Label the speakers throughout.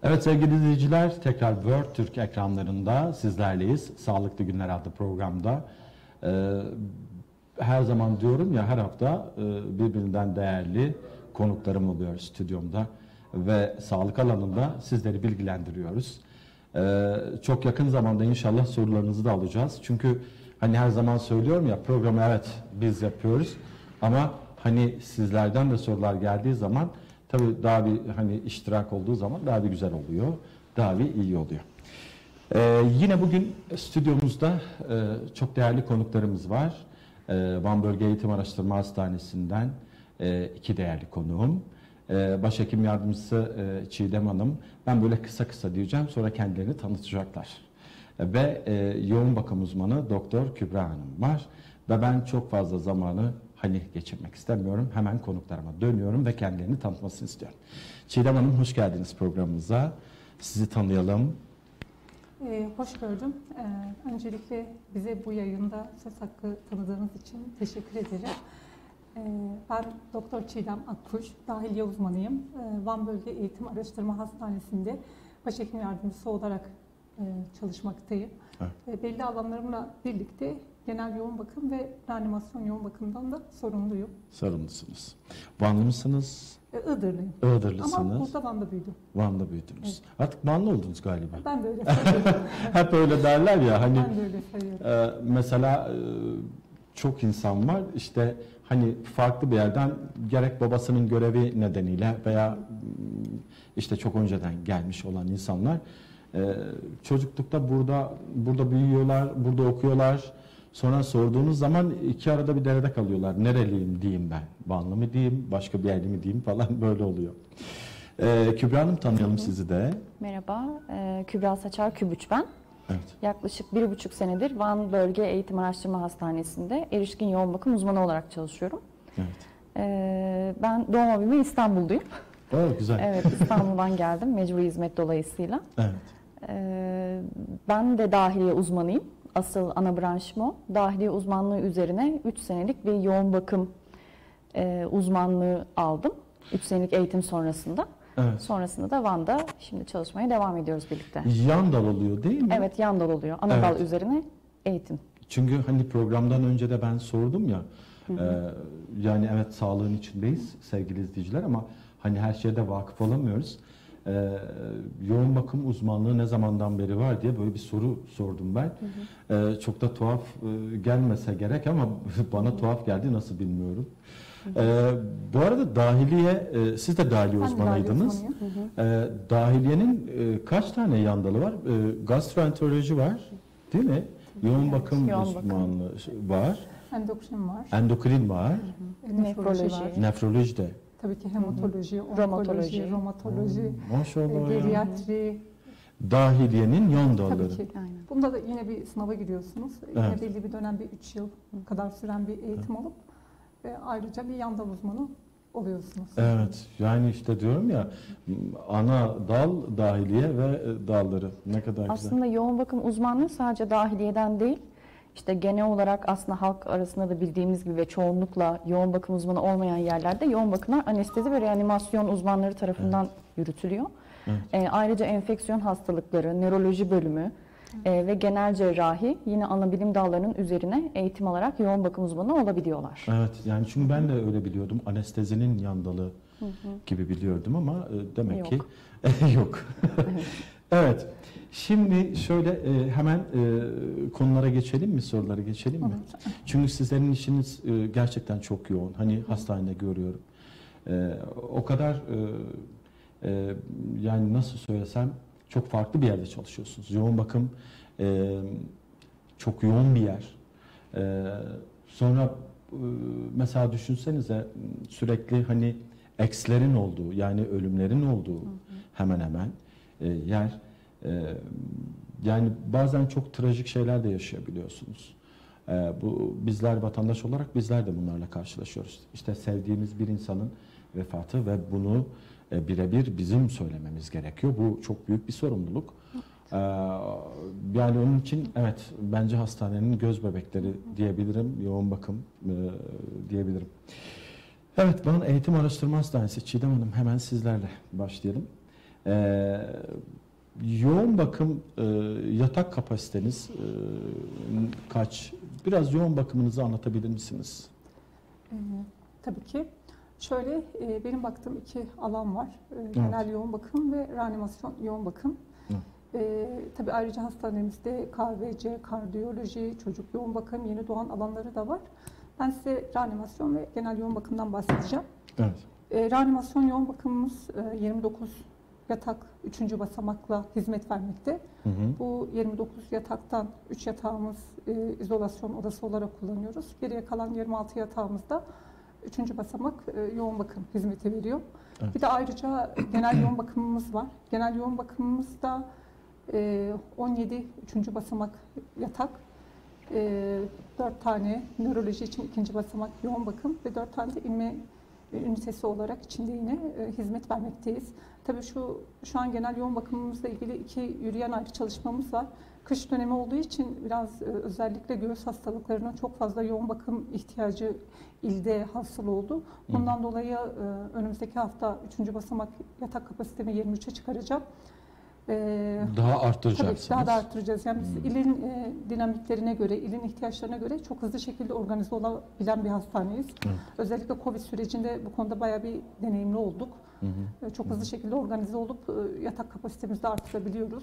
Speaker 1: Evet sevgili izleyiciler, tekrar World Türk ekranlarında sizlerleyiz. Sağlıklı Günler adlı programda. Her zaman diyorum ya, her hafta birbirinden değerli konuklarım oluyor stüdyomda. Ve sağlık alanında sizleri bilgilendiriyoruz. Çok yakın zamanda inşallah sorularınızı da alacağız. Çünkü hani her zaman söylüyorum ya, programı evet biz yapıyoruz. Ama hani sizlerden de sorular geldiği zaman tabii daha bir hani iştirak olduğu zaman daha bir güzel oluyor, daha bir iyi oluyor. Yine bugün stüdyomuzda çok değerli konuklarımız var. Van Bölge Eğitim Araştırma Hastanesi'nden iki değerli konuğum. Başhekim yardımcısı Çiğdem Hanım. Ben böyle kısa kısa diyeceğim, sonra kendilerini tanıtacaklar. Ve yoğun bakım uzmanı Doktor Kübra Hanım var. Ve ben çok fazla zamanı geçirmek istemiyorum. Hemen konuklarıma dönüyorum ve kendilerini tanıtmasını istiyorum. Çiğdem Hanım, hoş geldiniz programımıza. Sizi tanıyalım.
Speaker 2: Hoş gördüm. Öncelikle bize bu yayında söz hakkı tanıdığınız için teşekkür ederim. Ben Doktor Çiğdem Akkuş, dahiliye uzmanıyım. Van Bölge Eğitim Araştırma Hastanesi'nde başhekim yardımcısı olarak çalışmaktayım. Evet. Belli alanlarımla birlikte genel yoğun bakım ve reanimasyon yoğun bakımından da sorumluyum.
Speaker 1: Sorumlusunuz. Vanlı mısınız?
Speaker 2: Iğdırlıyım.
Speaker 1: Iğdırlısınız.
Speaker 2: Ama burada Van'da büyüdüm.
Speaker 1: Van'da büyüdünüz.
Speaker 2: Evet.
Speaker 1: Artık Vanlı oldunuz galiba.
Speaker 2: Ben de öyle sayıyorum.
Speaker 1: Hep öyle derler ya. Hani,
Speaker 2: ben de öyle sayıyorum.
Speaker 1: Mesela çok insan var işte hani farklı bir yerden, gerek babasının görevi nedeniyle veya işte çok önceden gelmiş olan insanlar çocuklukta burada büyüyorlar, burada okuyorlar. Sonra sorduğunuz zaman iki arada bir derede kalıyorlar. Nereliyim diyeyim ben, Vanlı mı diyeyim, başka bir yerli mi diyeyim falan, böyle oluyor. Kübra Hanım, tanıyalım sizi de.
Speaker 3: Merhaba, Kübra Saçar Kübüç ben.
Speaker 1: Evet.
Speaker 3: Yaklaşık 1,5 senedir Van Bölge Eğitim Araştırma Hastanesi'nde erişkin yoğun bakım uzmanı olarak çalışıyorum.
Speaker 1: Evet.
Speaker 3: Ben doğma büyüme İstanbulluyum.
Speaker 1: Güzel.
Speaker 3: Evet, İstanbul'dan geldim mecburi hizmet dolayısıyla.
Speaker 1: Evet.
Speaker 3: Ben de dahiliye uzmanıyım. Asıl ana branşım o. Dahiliye uzmanlığı üzerine 3 senelik bir yoğun bakım uzmanlığı aldım. 3 senelik eğitim sonrasında.
Speaker 1: Evet.
Speaker 3: Sonrasında da Van'da şimdi çalışmaya devam ediyoruz birlikte.
Speaker 1: Yan dal oluyor değil mi?
Speaker 3: Evet, yan dal oluyor. Ana dal üzerine eğitim.
Speaker 1: Çünkü hani programdan önce de ben sordum ya, yani evet sağlığın içindeyiz sevgili izleyiciler, ama hani her şeye de vakıf olamıyoruz. Yoğun bakım uzmanlığı ne zamandan beri var diye böyle bir soru sordum ben. Çok da tuhaf gelmese gerek ama bana tuhaf geldi, nasıl bilmiyorum. Bu arada dahiliye, siz de dahiliye uzmanıydınız. Dahiliyenin kaç tane yan dalı var? Gastroenteroloji var değil mi? Yoğun bakım uzmanlığı var.
Speaker 2: Endokrin var.
Speaker 1: Endokrin var.
Speaker 3: Nefroloji
Speaker 2: var.
Speaker 1: Nefroloji de.
Speaker 2: Tabii ki hematoloji, onkoloji, romatoloji,
Speaker 1: maşallah
Speaker 2: geriatri.
Speaker 1: Dahiliyenin yan dalları.
Speaker 2: Tabii ki. Aynen. Bunda da yine bir sınava giriyorsunuz.
Speaker 1: Evet.
Speaker 2: Yine belli bir dönem, bir 3 yıl kadar süren bir eğitim alıp ve ayrıca bir yan dal uzmanı oluyorsunuz.
Speaker 1: Evet. Yani işte diyorum ya, ana dal dahiliye ve dalları. Ne kadar güzel.
Speaker 3: Aslında yoğun bakım uzmanlığı sadece dahiliyeden değil, işte genel olarak aslında halk arasında da bildiğimiz gibi ve çoğunlukla yoğun bakım uzmanı olmayan yerlerde yoğun bakımlar anestezi ve reanimasyon uzmanları tarafından yürütülüyor.
Speaker 1: Evet.
Speaker 3: Ayrıca enfeksiyon hastalıkları, nöroloji bölümü ve genel cerrahi yine ana bilim dallarının üzerine eğitim alarak yoğun bakım uzmanı olabiliyorlar.
Speaker 1: Evet, yani çünkü ben de öyle biliyordum. Anestezinin yan dalı gibi biliyordum ama demek ki yok. Evet. Şimdi şöyle hemen konulara geçelim mi, sorulara geçelim mi? Çünkü sizlerin işiniz gerçekten çok yoğun. Hani hastanede görüyorum. O kadar yani nasıl söylesem, çok farklı bir yerde çalışıyorsunuz. Yoğun bakım çok yoğun bir yer. Sonra mesela düşünsenize, sürekli hani ekslerin olduğu, yani ölümlerin olduğu hemen hemen yer. Yani bazen çok trajik şeyler de yaşayabiliyorsunuz. Bu bizler vatandaş olarak bizler de bunlarla karşılaşıyoruz. İşte sevdiğimiz bir insanın vefatı ve bunu birebir bizim söylememiz gerekiyor. Bu çok büyük bir sorumluluk. Yani onun için evet, bence hastanenin göz bebekleri diyebilirim, yoğun bakım diyebilirim. Evet, Van Eğitim Araştırma Hastanesi. Çiğdem Hanım, hemen sizlerle başlayalım. Yoğun bakım yatak kapasiteniz kaç? Biraz yoğun bakımınızı anlatabilir misiniz?
Speaker 2: Tabii ki. Şöyle benim baktığım iki alan var. Genel yoğun bakım ve reanimasyon yoğun bakım. Tabii ayrıca hastanemizde KVC, kardiyoloji, çocuk yoğun bakım, yeni doğan alanları da var. Ben size reanimasyon ve genel yoğun bakımdan bahsedeceğim.
Speaker 1: Evet.
Speaker 2: Reanimasyon yoğun bakımımız 29 yatak 3. basamakla hizmet vermekte. Bu 29 yataktan 3 yatağımız izolasyon odası olarak kullanıyoruz. Geriye kalan 26 yatağımızda 3. basamak yoğun bakım hizmeti veriyor. Evet. Bir de ayrıca genel yoğun bakımımız var. Genel yoğun bakımımızda 17 3. basamak yatak, 4 tane nöroloji için 2. basamak yoğun bakım ve 4 tane de inme ünitesi olarak içinde yine hizmet vermekteyiz. Tabii şu an genel yoğun bakımımızla ilgili 2 yürüyen ayrı çalışmamız var. Kış dönemi olduğu için biraz özellikle göğüs hastalıklarına çok fazla yoğun bakım ihtiyacı ilde hasıl oldu. Bundan dolayı önümüzdeki hafta 3. basamak yatak kapasitemi 23'e çıkaracağım.
Speaker 1: Daha arttıracaksınız.
Speaker 2: Tabii daha da arttıracağız. Yani biz ilin dinamiklerine göre, ilin ihtiyaçlarına göre çok hızlı şekilde organize olabilen bir hastaneyiz. Özellikle Covid sürecinde bu konuda bayağı bir deneyimli olduk. Çok hızlı şekilde organize olup yatak kapasitemizi de arttırabiliyoruz.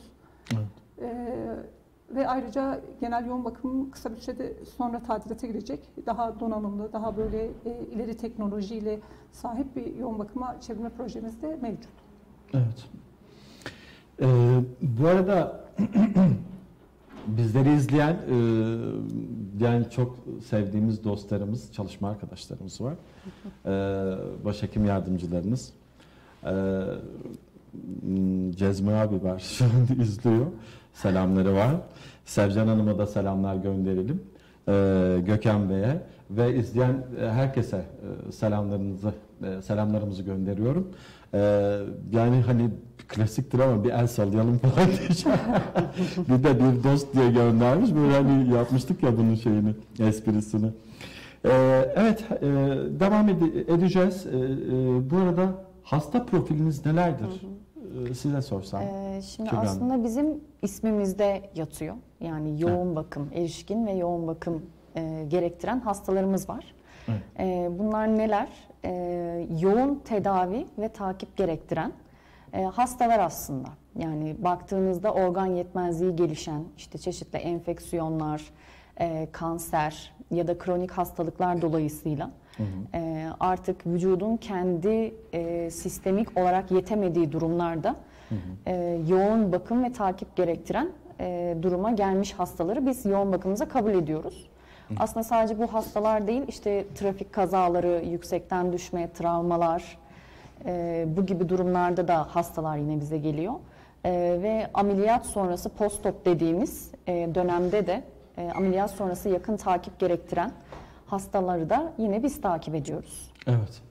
Speaker 2: Ve ayrıca genel yoğun bakım kısa bir sürede sonra tadilata girecek. Daha donanımlı, daha böyle ileri teknolojiyle sahip bir yoğun bakıma çevirme projemiz de mevcut.
Speaker 1: Evet. Bu arada bizleri izleyen yani çok sevdiğimiz dostlarımız, çalışma arkadaşlarımız var. Başhekim yardımcılarınız. Cezmi abi var şu an izliyor. Selamları var. Sevcan Hanım'a da selamlar gönderelim. Gökhan Bey'e ve izleyen herkese selamlarımızı gönderiyorum. Yani hani klasiktir ama bir el sallayalım falan diyeceğim. Bir de bir dost diye göndermiş. Böyle hani yapmıştık ya bunun şeyini, esprisini. Evet, devam edeceğiz. Bu arada hasta profiliniz nelerdir? Size sorsam.
Speaker 3: Şimdi aslında bizim ismimizde yatıyor. Yani yoğun bakım, erişkin ve yoğun bakım gerektiren hastalarımız var. Bunlar neler? Yoğun tedavi ve takip gerektiren hastalar aslında. Yani baktığınızda organ yetmezliği gelişen, işte çeşitli enfeksiyonlar, kanser ya da kronik hastalıklar dolayısıyla artık vücudun kendi sistemik olarak yetemediği durumlarda yoğun bakım ve takip gerektiren duruma gelmiş hastaları biz yoğun bakımımıza kabul ediyoruz. Aslında sadece bu hastalar değil, işte trafik kazaları, yüksekten düşme, travmalar, bu gibi durumlarda da hastalar yine bize geliyor. Ve ameliyat sonrası post-op dediğimiz dönemde de ameliyat sonrası yakın takip gerektiren hastaları da yine biz takip ediyoruz. Evet.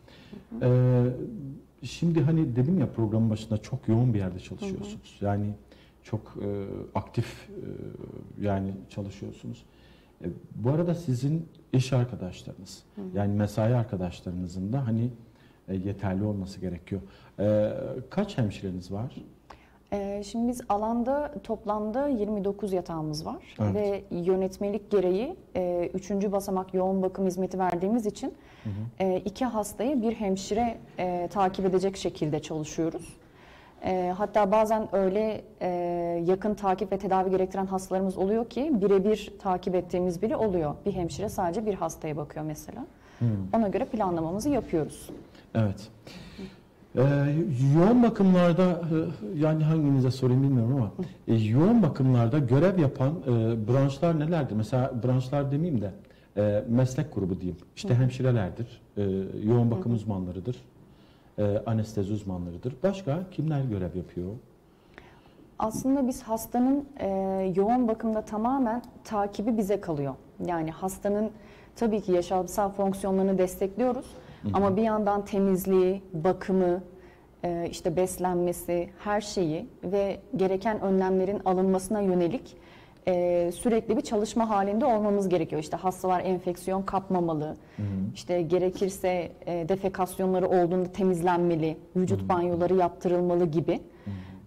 Speaker 1: Şimdi hani dedim ya programın başında çok yoğun bir yerde çalışıyorsunuz. Yani çok aktif yani çalışıyorsunuz. Bu arada sizin iş arkadaşlarınız, yani mesai arkadaşlarınızın da hani yeterli olması gerekiyor. Kaç hemşireniz var?
Speaker 3: Şimdi biz alanda toplamda 29 yatağımız var ve yönetmelik gereği 3. basamak yoğun bakım hizmeti verdiğimiz için 2 hastayı bir hemşire takip edecek şekilde çalışıyoruz. Hatta bazen öyle yakın takip ve tedavi gerektiren hastalarımız oluyor ki birebir takip ettiğimiz biri oluyor. Bir hemşire sadece bir hastaya bakıyor mesela. Ona göre planlamamızı yapıyoruz.
Speaker 1: Evet. Yoğun bakımlarda yani hanginize sorayım bilmiyorum ama yoğun bakımlarda görev yapan branşlar nelerdir? Mesela branşlar demeyeyim de meslek grubu diyeyim. İşte hemşirelerdir, yoğun bakım uzmanlarıdır, anestezi uzmanlarıdır. Başka kimler görev yapıyor?
Speaker 3: Aslında biz hastanın yoğun bakımda tamamen takibi bize kalıyor. Yani hastanın tabii ki yaşamsal fonksiyonlarını destekliyoruz. Ama bir yandan temizliği, bakımı, işte beslenmesi, her şeyi ve gereken önlemlerin alınmasına yönelik sürekli bir çalışma halinde olmamız gerekiyor. İşte hastalar enfeksiyon kapmamalı, işte gerekirse defekasyonları olduğunda temizlenmeli, vücut banyoları yaptırılmalı gibi.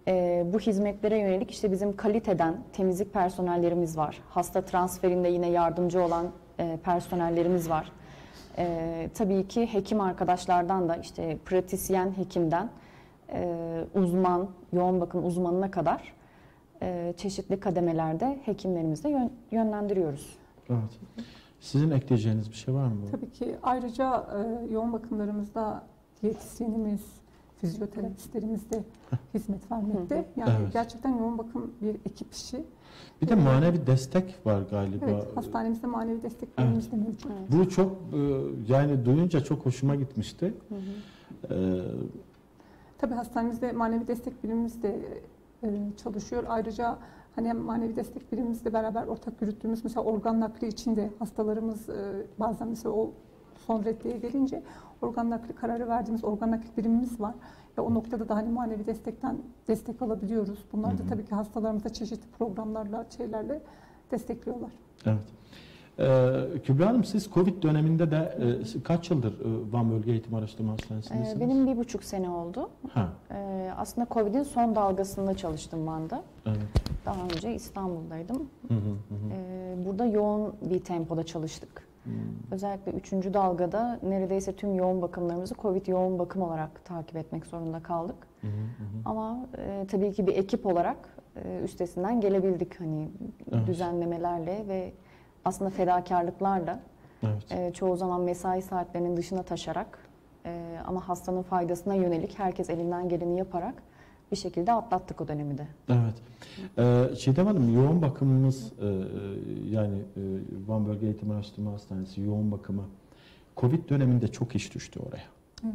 Speaker 3: Bu hizmetlere yönelik işte bizim kaliteden temizlik personellerimiz var. Hasta transferinde yine yardımcı olan personellerimiz var. Tabii ki hekim arkadaşlardan da işte pratisyen hekimden uzman, yoğun bakım uzmanına kadar çeşitli kademelerde hekimlerimizi yönlendiriyoruz.
Speaker 1: Evet. Sizin ekleyeceğiniz bir şey var mı?
Speaker 2: Tabii ki ayrıca yoğun bakımlarımızda diyetisyenimiz, fizyoterapistlerimiz de hizmet vermekte. Yani
Speaker 1: Evet.
Speaker 2: gerçekten yoğun bakım bir ekip işi.
Speaker 1: Bir de manevi destek var galiba.
Speaker 2: Evet, hastanemizde manevi desteklerimiz de mevcut.
Speaker 1: Bu çok yani duyunca çok hoşuma gitmişti.
Speaker 2: Tabii hastanemizde manevi destek birimimiz de çalışıyor. Ayrıca hani hem manevi destek birimimizle beraber ortak yürüttüğümüz mesela organ nakli için de hastalarımız bazen mesela o son reddeye gelince organ nakli kararı verdiğimiz organ nakli birimimiz var. Ve o noktada da hani manevi destekten destek alabiliyoruz. Bunlar da tabii ki hastalarımıza çeşitli programlarla, şeylerle destekliyorlar.
Speaker 1: Evet. Kübra Hanım, siz Covid döneminde de kaç yıldır Van Bölge Eğitim Araştırma Hastanesi'ndesiniz?
Speaker 3: Benim 1,5 sene oldu.
Speaker 1: Ha.
Speaker 3: Aslında Covid'in son dalgasında çalıştım Van'da.
Speaker 1: Evet.
Speaker 3: Daha önce İstanbul'daydım.
Speaker 1: Hı hı hı.
Speaker 3: Burada yoğun bir tempoda çalıştık. Özellikle 3. dalgada neredeyse tüm yoğun bakımlarımızı Covid yoğun bakım olarak takip etmek zorunda kaldık.
Speaker 1: Hı hı hı.
Speaker 3: Ama tabii ki bir ekip olarak üstesinden gelebildik. Hani
Speaker 1: Evet.
Speaker 3: düzenlemelerle ve aslında fedakarlıklarla,
Speaker 1: Evet.
Speaker 3: çoğu zaman mesai saatlerinin dışına taşarak ama hastanın faydasına yönelik herkes elinden geleni yaparak bir şekilde atlattık o dönemi de.
Speaker 1: Evet. Çiğdem Hanım, yoğun bakımımız yani Van Bölge Eğitim Araştırma Hastanesi yoğun bakımı Covid döneminde çok iş düştü oraya.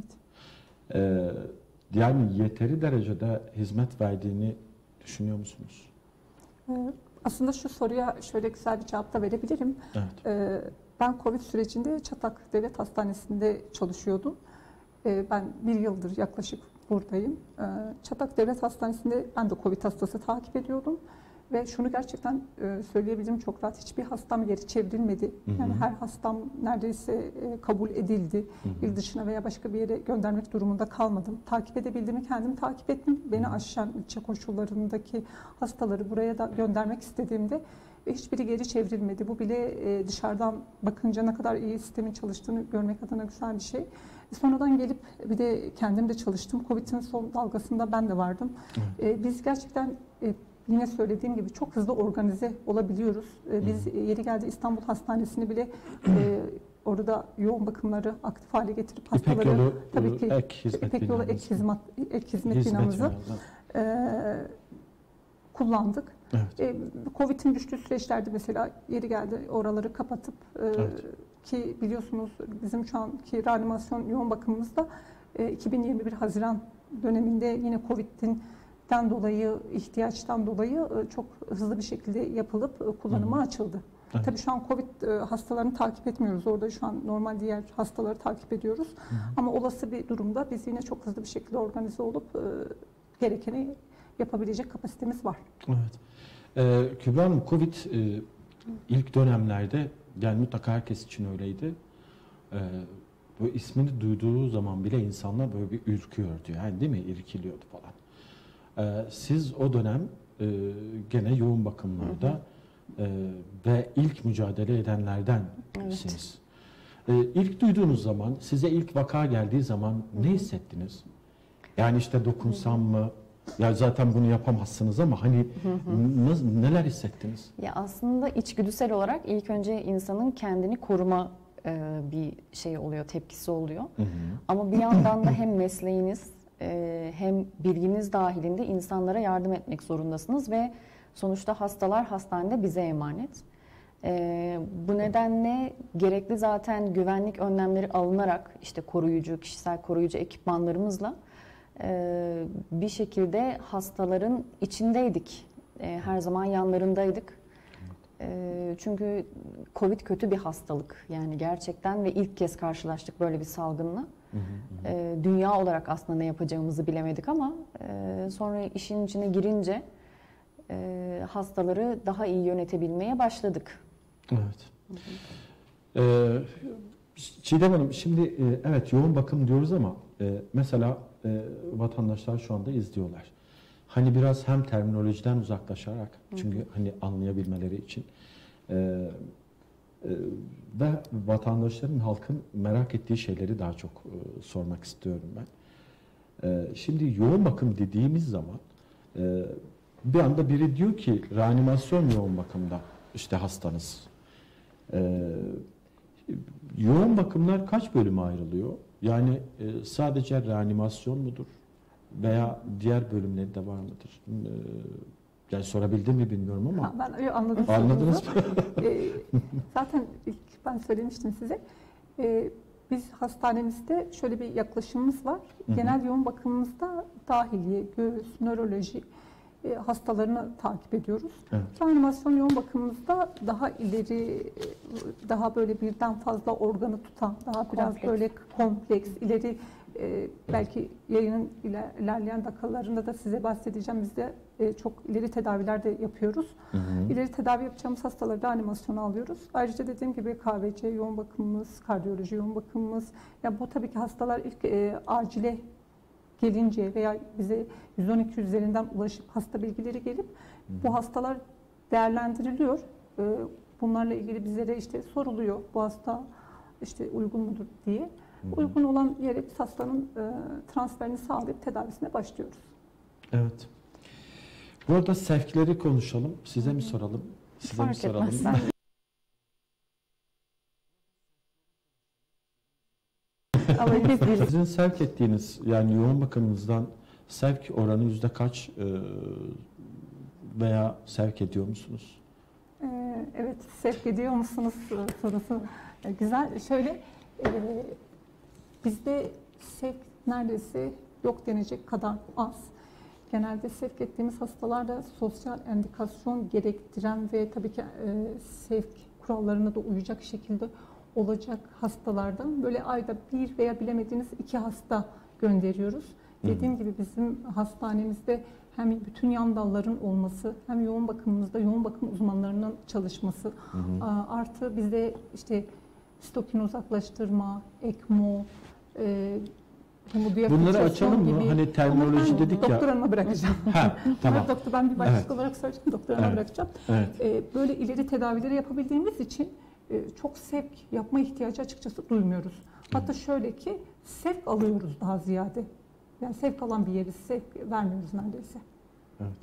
Speaker 2: Evet.
Speaker 1: Yani yeteri derecede hizmet verdiğini düşünüyor musunuz?
Speaker 2: Aslında şu soruya şöyle güzel bir cevap da verebilirim.
Speaker 1: Evet.
Speaker 2: Ben Covid sürecinde Çatak Devlet Hastanesi'nde çalışıyordum. Ben 1 yıldır yaklaşık buradayım. Çatak Devlet Hastanesi'nde ben de Covid hastası takip ediyordum. Ve şunu gerçekten söyleyebilirim çok rahat. Hiçbir hastam geri çevrilmedi. Yani her hastam neredeyse kabul edildi. İl dışına veya başka bir yere göndermek durumunda kalmadım. Takip edebildiğimi kendim takip ettim. Beni aşan ilçe koşullarındaki hastaları buraya da göndermek istediğimde hiçbiri geri çevrilmedi. Bu bile dışarıdan bakınca ne kadar iyi sistemin çalıştığını görmek adına güzel bir şey. Sonradan gelip bir de kendim de çalıştım. Covid'in son dalgasında ben de vardım. Biz gerçekten yine söylediğim gibi çok hızlı organize olabiliyoruz. Biz yeri geldi İstanbul Hastanesi'ni bile orada yoğun bakımları aktif hale getirip hastaları
Speaker 1: İpek Yolu
Speaker 2: tabii ki
Speaker 1: ek
Speaker 2: hizmet binamızı kullandık.
Speaker 1: Evet.
Speaker 2: Covid'in düştüğü süreçlerde mesela yeri geldi oraları kapatıp ki biliyorsunuz bizim şu anki reanimasyon yoğun bakımımızda 2021 Haziran döneminde yine Covid'den dolayı, ihtiyaçtan dolayı çok hızlı bir şekilde yapılıp kullanıma açıldı.
Speaker 1: Evet.
Speaker 2: Tabii şu an Covid hastalarını takip etmiyoruz. Orada şu an normal diğer hastaları takip ediyoruz. Ama olası bir durumda biz yine çok hızlı bir şekilde organize olup gerekeni yapabilecek kapasitemiz var.
Speaker 1: Evet. Kübra Hanım, Covid ilk dönemlerde, yani mutlaka herkes için öyleydi. Böyle ismini duyduğu zaman bile insanlar böyle bir ürküyordu. Yani değil mi? İrkiliyordu falan. Siz o dönem gene yoğun bakımlarda ve ilk mücadele edenlerdensiniz. İlk duyduğunuz zaman, size ilk vaka geldiği zaman ne hissettiniz? Yani işte dokunsam mı? Ya zaten bunu yapamazsınız ama hani neler hissettiniz?
Speaker 3: Ya aslında içgüdüsel olarak ilk önce insanın kendini koruma bir şey oluyor, tepkisi oluyor. Ama bir yandan da hem mesleğiniz hem bilginiz dahilinde insanlara yardım etmek zorundasınız ve sonuçta hastalar hastanede bize emanet. Bu nedenle gerekli zaten güvenlik önlemleri alınarak işte koruyucu, kişisel koruyucu ekipmanlarımızla bir şekilde hastaların içindeydik. Her zaman yanlarındaydık. Çünkü Covid kötü bir hastalık. Yani gerçekten ve ilk kez karşılaştık böyle bir salgınla. Dünya olarak aslında ne yapacağımızı bilemedik ama sonra işin içine girince hastaları daha iyi yönetebilmeye başladık.
Speaker 1: Evet. Çiğdem Hanım, şimdi evet yoğun bakım diyoruz ama mesela vatandaşlar şu anda izliyorlar. hani biraz hem terminolojiden uzaklaşarak, çünkü hani anlayabilmeleri için ve vatandaşların, halkın merak ettiği şeyleri daha çok sormak istiyorum ben. Şimdi yoğun bakım dediğimiz zaman bir anda biri diyor ki reanimasyon yoğun bakımda işte hastanız. Yoğun bakımlar kaç bölüme ayrılıyor? Yani sadece reanimasyon mudur? Veya diğer bölümleri de var mıdır? Yani sorabildim mi bilmiyorum ama.
Speaker 2: Ben anladım.
Speaker 1: Anladınız mı?
Speaker 2: Zaten ilk ben söylemiştim size. Biz hastanemizde şöyle bir yaklaşımımız var. Genel yoğun bakımımızda dahiliye, göğüs, nöroloji hastalarını takip ediyoruz.
Speaker 1: Evet.
Speaker 2: Reanimasyon yoğun bakımımızda daha ileri, daha böyle birden fazla organı tutan, daha biraz
Speaker 3: Kompleks.
Speaker 2: böyle kompleks, ileri belki yayının ilerleyen dakikalarında da size bahsedeceğim. Biz de çok ileri tedaviler de yapıyoruz. İleri tedavi yapacağımız hastaları reanimasyona alıyoruz. Ayrıca dediğim gibi KVC yoğun bakımımız, kardiyoloji yoğun bakımımız. Ya bu tabii ki hastalar ilk acile gelince veya bize 112 üzerinden ulaşıp hasta bilgileri gelip bu hastalar değerlendiriliyor. Bunlarla ilgili bizlere işte soruluyor. Bu hasta işte uygun mudur diye. Uygun olan yere biz hastanın transferini sağlayıp tedavisine başlıyoruz.
Speaker 1: Evet. Bu arada sevkleri konuşalım. Size mi soralım? Size mi
Speaker 3: Fark
Speaker 1: soralım?
Speaker 3: etmez. Ama biz
Speaker 1: Sizin sevk ettiğiniz, yani yoğun bakımınızdan sevk oranı yüzde kaç veya sevk ediyor musunuz?
Speaker 2: Evet, sevk ediyor musunuz sorusu güzel. Şöyle, bizde sevk neredeyse yok denecek kadar az. Genelde sevk ettiğimiz hastalarda sosyal endikasyon gerektiren ve tabii ki sevk kurallarına da uyacak şekilde olacak hastalardan böyle ayda bir veya bilemediğiniz 2 hasta gönderiyoruz. Dediğim gibi bizim hastanemizde hem bütün yan dalların olması, hem yoğun bakımımızda yoğun bakım uzmanlarının çalışması, artı bizde işte stokin uzaklaştırma, ECMO,
Speaker 1: Bunları açalım mı?
Speaker 2: gibi.
Speaker 1: Hani terminoloji
Speaker 2: Ama ben
Speaker 1: dedik ya.
Speaker 2: doktor hanıma bırakacağım.
Speaker 1: Ha, tamam.
Speaker 2: Doktor, ben bir başlık
Speaker 1: Evet.
Speaker 2: olarak söyleyeceğim, doktor hanıma
Speaker 1: Evet.
Speaker 2: bırakacağım.
Speaker 1: Evet.
Speaker 2: Böyle ileri tedavileri yapabildiğimiz için çok sevk yapma ihtiyacı açıkçası duymuyoruz. Hatta şöyle ki sevk alıyoruz daha ziyade. Yani sevk alan bir yeri sevk vermiyoruz neredeyse.
Speaker 1: Evet.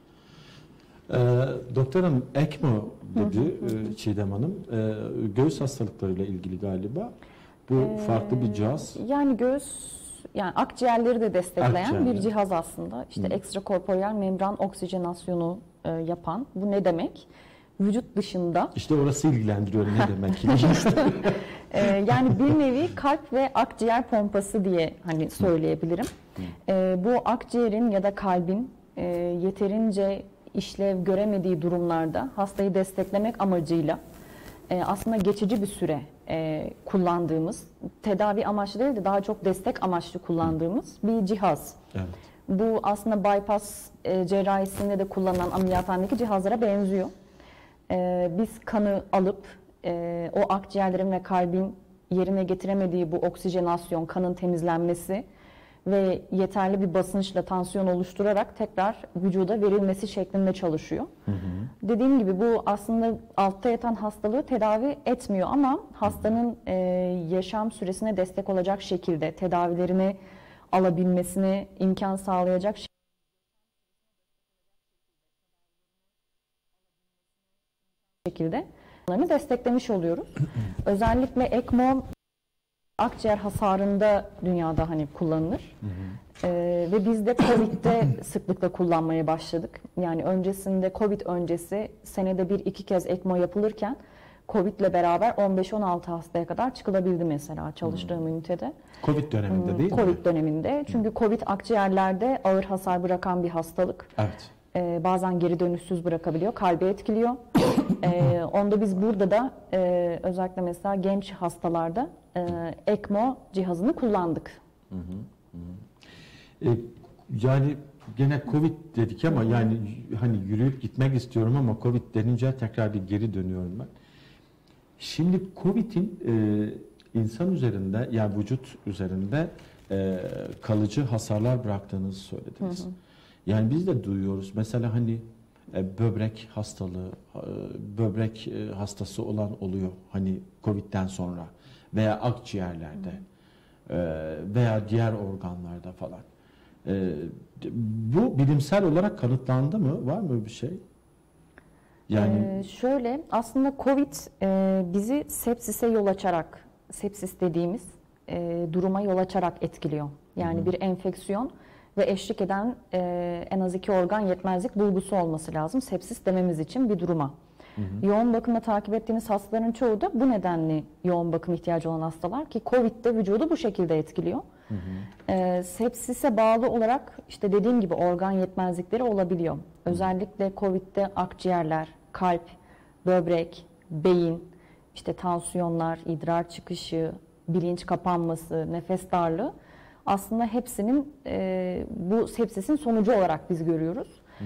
Speaker 1: Doktor Hanım, ECMO dedi Çiğdem Hanım. Göğüs hastalıklarıyla ilgili galiba. Bu farklı bir cihaz.
Speaker 3: Yani göğüs, yani akciğerleri de destekleyen
Speaker 1: Akciğerler.
Speaker 3: bir cihaz aslında. İşte ekstrakorporeal membran oksijenasyonu yapan. Bu ne demek? Vücut dışında.
Speaker 1: İşte orası ilgilendiriyor ne demek?
Speaker 3: Yani bir nevi kalp ve akciğer pompası diye hani söyleyebilirim. Bu akciğerin ya da kalbin yeterince işlev göremediği durumlarda hastayı desteklemek amacıyla aslında geçici bir süre kullandığımız, tedavi amaçlı değil de daha çok destek amaçlı kullandığımız bir cihaz.
Speaker 1: Evet.
Speaker 3: Bu aslında bypass cerrahisinde de kullanılan ameliyathanedeki cihazlara benziyor. Biz kanı alıp o akciğerlerin ve kalbin yerine getiremediği bu oksijenasyon, kanın temizlenmesi ve yeterli bir basınçla tansiyon oluşturarak tekrar vücuda verilmesi şeklinde çalışıyor. Dediğim gibi bu aslında altta yatan hastalığı tedavi etmiyor ama hastanın yaşam süresine destek olacak şekilde tedavilerini alabilmesine imkan sağlayacak şekilde onları desteklemiş oluyoruz. Özellikle ECMO akciğer hasarında dünyada hani kullanılır. Ve biz de Covid'de sıklıkla kullanmaya başladık. Yani öncesinde, Covid öncesi senede 1-2 kez ECMO yapılırken Covid'le beraber 15-16 hastaya kadar çıkılabildi mesela çalıştığım ünitede.
Speaker 1: Covid döneminde değil mi?
Speaker 3: Covid döneminde. Çünkü Covid akciğerlerde ağır hasar bırakan bir hastalık.
Speaker 1: Evet.
Speaker 3: Bazen geri dönüşsüz bırakabiliyor, kalbi etkiliyor. Onda biz burada da özellikle mesela genç hastalarda ECMO cihazını kullandık.
Speaker 1: Yani gene Covid dedik ama yani hani yürüyüp gitmek istiyorum ama Covid denince tekrar bir geri dönüyorum ben. Şimdi Covid'in insan üzerinde, yani vücut üzerinde kalıcı hasarlar bıraktığınızı söylediniz. Yani biz de duyuyoruz. Mesela hani böbrek hastalığı, böbrek hastası olan oluyor. Hani Covid'den sonra veya akciğerlerde veya diğer organlarda falan. Bu bilimsel olarak kanıtlandı mı? Var mı bir şey? Yani
Speaker 3: Şöyle aslında Covid bizi sepsise yol açarak, sepsis dediğimiz duruma yol açarak etkiliyor. Yani bir enfeksiyon ve eşlik eden en az 2 organ yetmezlik bulgusu olması lazım sepsis dememiz için bir duruma. Yoğun bakımda takip ettiğimiz hastaların çoğu da bu nedenle yoğun bakım ihtiyacı olan hastalar ki Covid de vücudu bu şekilde etkiliyor. Sepsise bağlı olarak işte dediğim gibi organ yetmezlikleri olabiliyor. Özellikle Covid'de akciğerler, kalp, böbrek, beyin, işte tansiyonlar, idrar çıkışı, bilinç kapanması, nefes darlığı aslında hepsinin bu sepsisin sonucu olarak biz görüyoruz.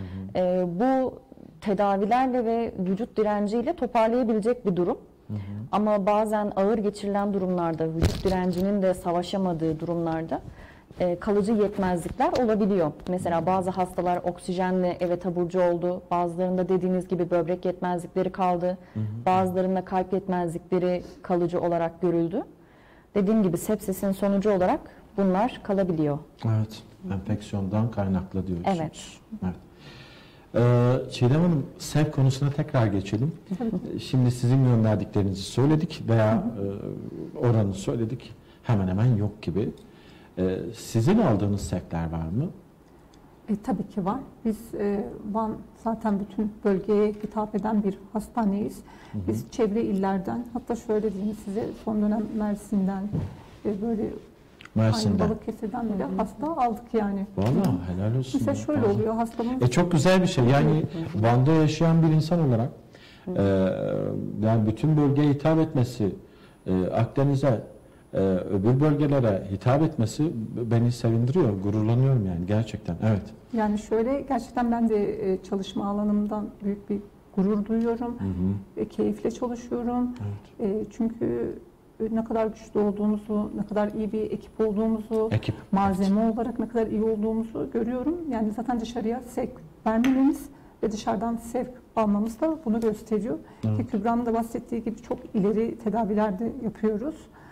Speaker 3: Bu tedavilerle ve vücut direnciyle toparlayabilecek bir durum. Ama bazen ağır geçirilen durumlarda, vücut direncinin de savaşamadığı durumlarda kalıcı yetmezlikler olabiliyor. Mesela bazı hastalar oksijenle eve taburcu oldu. Bazılarında dediğiniz gibi böbrek yetmezlikleri kaldı. Bazılarında kalp yetmezlikleri kalıcı olarak görüldü. Dediğim gibi sepsisin sonucu olarak bunlar kalabiliyor.
Speaker 1: evet, enfeksiyondan kaynaklı diyorsunuz.
Speaker 3: Evet.
Speaker 1: Evet. Çiğdem Hanım, sevk konusuna tekrar geçelim. Şimdi sizin gönderdiklerinizi söyledik veya oranı söyledik. Hemen hemen yok gibi. Sizin aldığınız sevkler var mı?
Speaker 2: Tabii ki var. Biz Van zaten bütün bölgeye hitap eden bir hastaneyiz. Biz çevre illerden, hatta şöyle diyeyim size, son dönem Mersin'den böyle aynı Balıkesir'den bile hasta aldık yani.
Speaker 1: Vallahi helal olsun.
Speaker 2: Mesela şöyle oluyor hastamız.
Speaker 1: Çok güzel bir şey. Yani Van'da yaşayan bir insan olarak yani bütün bölgeye hitap etmesi, Akdeniz'e, öbür bölgelere hitap etmesi beni sevindiriyor, gururlanıyorum yani gerçekten. Evet.
Speaker 2: Yani şöyle, gerçekten ben de çalışma alanımdan büyük bir gurur duyuyorum. Keyifle çalışıyorum.
Speaker 1: Evet.
Speaker 2: Çünkü ne kadar güçlü olduğumuzu, ne kadar iyi bir ekip olduğumuzu, malzeme olarak ne kadar iyi olduğumuzu görüyorum. Yani zaten dışarıya sevk vermememiz ve dışarıdan sevk almamız da bunu gösteriyor. Ki Kübra'nın da bahsettiği gibi çok ileri tedaviler de yapıyoruz.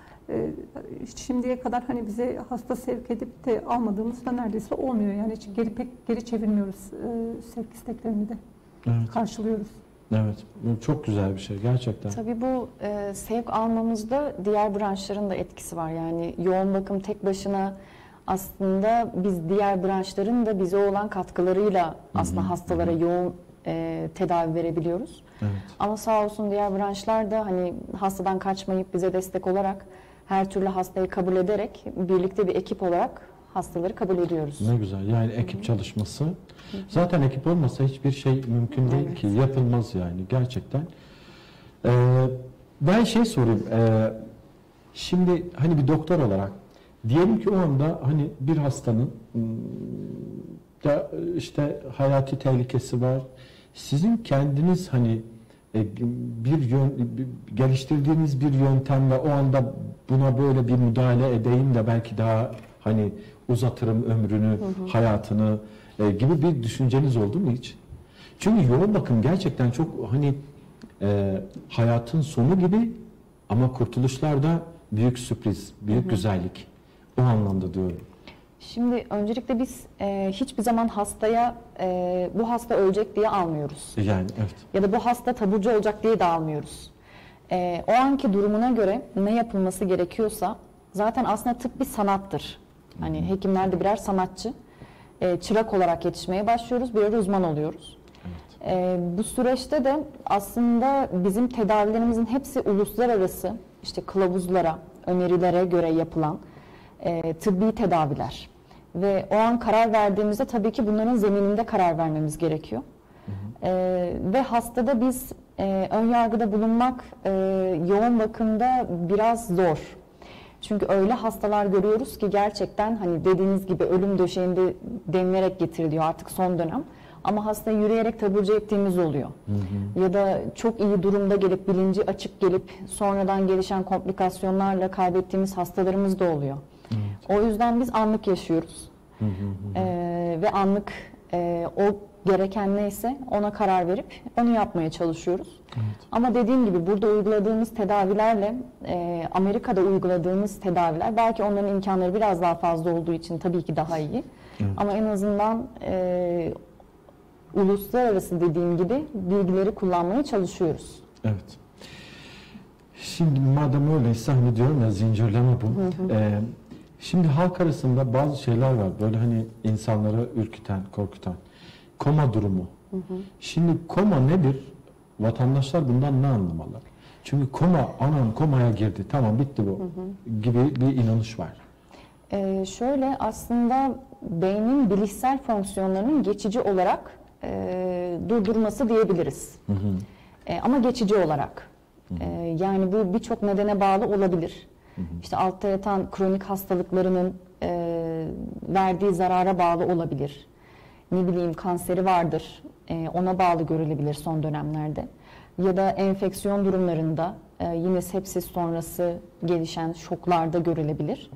Speaker 2: Şimdiye kadar hani bize hasta sevk edip de almadığımız da neredeyse olmuyor. Yani hiç geri çevirmiyoruz sevk isteklerini de.
Speaker 1: Evet.
Speaker 2: Karşılıyoruz.
Speaker 1: Evet, çok güzel bir şey gerçekten.
Speaker 3: Tabii bu sevk almamızda diğer branşların da etkisi var. Yani yoğun bakım tek başına aslında biz diğer branşların da bize olan katkılarıyla aslında hastalara yoğun tedavi verebiliyoruz.
Speaker 1: Evet.
Speaker 3: Ama sağ olsun diğer branşlar da hani hastadan kaçmayıp bize destek olarak her türlü hastayı kabul ederek birlikte bir ekip olarak hastaları kabul ediyoruz.
Speaker 1: Ne güzel. Yani ekip çalışması. Zaten ekip olmasa hiçbir şey mümkün değil ki. Yapılmaz yani gerçekten. Ben sorayım. Şimdi hani bir doktor olarak diyelim ki o anda hani bir hastanın da işte hayati tehlikesi var. Sizin kendiniz hani geliştirdiğiniz bir yöntemle o anda buna böyle bir müdahale edeyim de belki daha hani uzatırım ömrünü, hayatını gibi bir düşünceniz oldu mu hiç? Çünkü yoğun bakım gerçekten çok hani hayatın sonu gibi ama kurtuluşlar da büyük sürpriz, büyük güzellik. O anlamda diyorum.
Speaker 3: Şimdi öncelikle biz hiçbir zaman hastaya bu hasta ölecek diye almıyoruz.
Speaker 1: Yani evet.
Speaker 3: Ya da bu hasta taburcu olacak diye de almıyoruz. O anki durumuna göre ne yapılması gerekiyorsa zaten aslında tıp bir sanattır. Hani hekimler de birer sanatçı. Çırak olarak yetişmeye başlıyoruz, birer uzman oluyoruz. Evet. Bu süreçte de aslında bizim tedavilerimizin hepsi uluslararası işte kılavuzlara, önerilere göre yapılan tıbbi tedaviler. Ve o an karar verdiğimizde tabii ki bunların zemininde karar vermemiz gerekiyor. Ve hastada biz ön yargıda bulunmak yoğun bakımda biraz zor. Çünkü öyle hastalar görüyoruz ki gerçekten hani dediğiniz gibi ölüm döşeğinde denilerek getiriliyor artık son dönem. Ama hasta yürüyerek taburcu ettiğimiz oluyor. Ya da çok iyi durumda gelip bilinci açık gelip sonradan gelişen komplikasyonlarla kaybettiğimiz hastalarımız da oluyor. O yüzden biz anlık yaşıyoruz. Ve anlık O gereken neyse ona karar verip onu yapmaya çalışıyoruz.
Speaker 1: Evet.
Speaker 3: Ama dediğim gibi burada uyguladığımız tedavilerle Amerika'da uyguladığımız tedaviler belki onların imkanları biraz daha fazla olduğu için tabii ki daha iyi.
Speaker 1: Evet.
Speaker 3: Ama en azından uluslararası dediğim gibi bilgileri kullanmaya çalışıyoruz.
Speaker 1: Evet. Şimdi madem öyleyse hani diyorum ya zincirleme bu. Şimdi halk arasında bazı şeyler var böyle hani insanları ürküten, korkutan. Koma durumu. Şimdi koma nedir? Vatandaşlar bundan ne anlamalı? Çünkü koma, anam komaya girdi, tamam bitti bu gibi bir inanış var.
Speaker 3: Şöyle aslında beynin bilişsel fonksiyonlarının geçici olarak durdurması diyebiliriz. Ama geçici olarak. Yani bu birçok nedene bağlı olabilir. İşte altta yatan kronik hastalıklarının verdiği zarara bağlı olabilir. Ne bileyim kanseri vardır, ona bağlı görülebilir son dönemlerde. Ya da enfeksiyon durumlarında yine sepsis sonrası gelişen şoklarda görülebilir.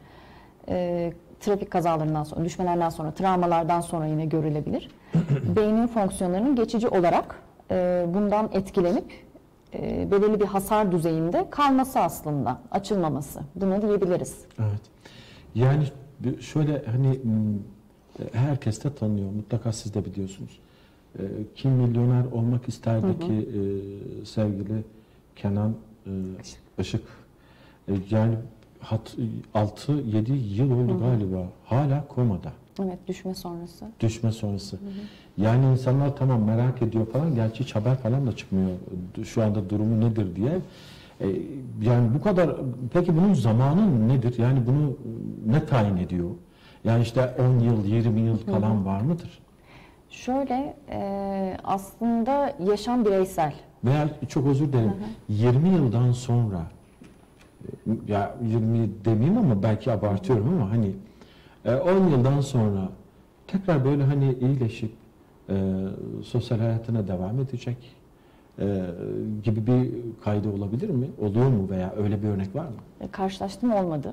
Speaker 3: Trafik kazalarından sonra, düşmelerden sonra, travmalardan sonra yine görülebilir. Beynin fonksiyonlarının geçici olarak bundan etkilenip belirli bir hasar düzeyinde kalması aslında, açılmaması. Bunu diyebiliriz.
Speaker 1: Evet. Yani şöyle hani herkes de tanıyor, mutlaka siz de biliyorsunuz. Kim milyoner olmak isterdi ki sevgili Kenan Işık. Yani 6-7 yıl oldu galiba. Hala komada.
Speaker 3: Evet, düşme sonrası.
Speaker 1: Düşme sonrası. Yani insanlar tamam merak ediyor falan. Gerçi hiç haber falan da çıkmıyor. Şu anda durumu nedir diye. Yani bu kadar. Peki bunun zamanı nedir? Yani bunu ne tayin ediyor? Yani işte 10 yıl, 20 yıl falan var mıdır?
Speaker 3: Şöyle aslında yaşam bireysel.
Speaker 1: Veya çok özür dilerim. 20 yıldan sonra ya 20 demeyeyim ama belki abartıyorum ama hani 10 yıldan sonra tekrar böyle hani iyileşip sosyal hayatına devam edecek gibi bir kaydı olabilir mi? Oluyor mu veya öyle bir örnek var mı?
Speaker 3: Karşılaştım, olmadı.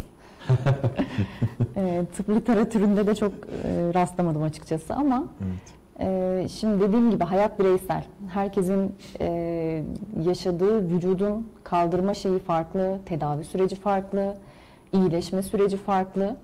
Speaker 3: Tıp literatüründe de çok rastlamadım açıkçası ama şimdi dediğim gibi hayat bireysel. Herkesin yaşadığı vücudun kaldırma şeyi farklı, tedavi süreci farklı, iyileşme süreci farklı.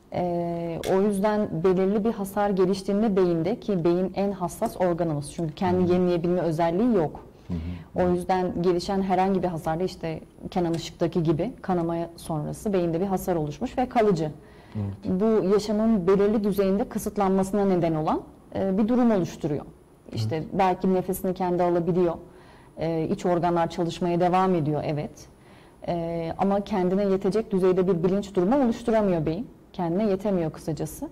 Speaker 3: O yüzden belirli bir hasar geliştiğinde beyinde, ki beyin en hassas organımız çünkü kendi yenileyebilme özelliği yok. O yüzden gelişen herhangi bir hasarda işte Kenan Işık'taki gibi kanama sonrası beyinde bir hasar oluşmuş ve kalıcı. Bu yaşamın belirli düzeyinde kısıtlanmasına neden olan bir durum oluşturuyor. İşte belki nefesini kendi alabiliyor, iç organlar çalışmaya devam ediyor, evet. Ama kendine yetecek düzeyde bir bilinç durumu oluşturamıyor beyin. Kendine yetemiyor kısacası.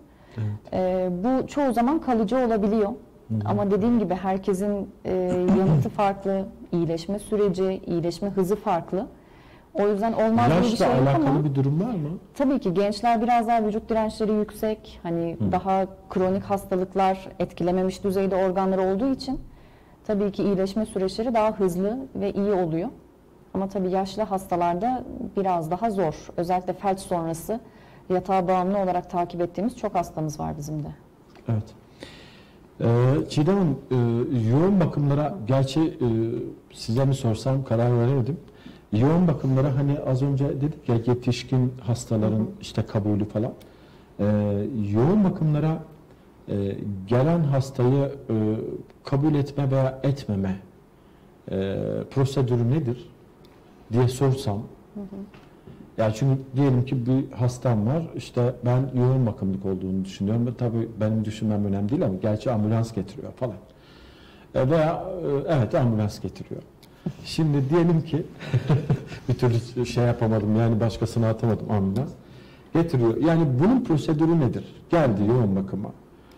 Speaker 3: Bu çoğu zaman kalıcı olabiliyor. Ama dediğim gibi herkesin yanıtı farklı, iyileşme süreci, iyileşme hızı farklı. O yüzden olmaz gibi bir şey yok ama.
Speaker 1: Yaşla alakalı bir durum var mı?
Speaker 3: Tabii ki gençler biraz daha vücut dirençleri yüksek, hani daha kronik hastalıklar etkilememiş düzeyde organları olduğu için tabii ki iyileşme süreçleri daha hızlı ve iyi oluyor. Ama tabii yaşlı hastalarda biraz daha zor. Özellikle felç sonrası yatağa bağımlı olarak takip ettiğimiz çok hastamız var bizim de.
Speaker 1: Evet. Çiğdem Hanım, yoğun bakımlara, gerçi size mi sorsam karar veremedim. Yoğun bakımlara hani az önce dedik ya yetişkin hastaların işte kabulü falan. Yoğun bakımlara gelen hastayı kabul etme veya etmeme prosedürü nedir diye sorsam. Ya çünkü diyelim ki bir hastam var, işte ben yoğun bakımlık olduğunu düşünüyorum. Tabii benim düşünmem önemli değil ama gerçi ambulans getiriyor falan. Veya evet ambulans getiriyor. Şimdi diyelim ki bir türlü şey yapamadım, yani başkasına atamadım, ambulans getiriyor. Yani bunun prosedürü nedir? Geldi yoğun bakıma.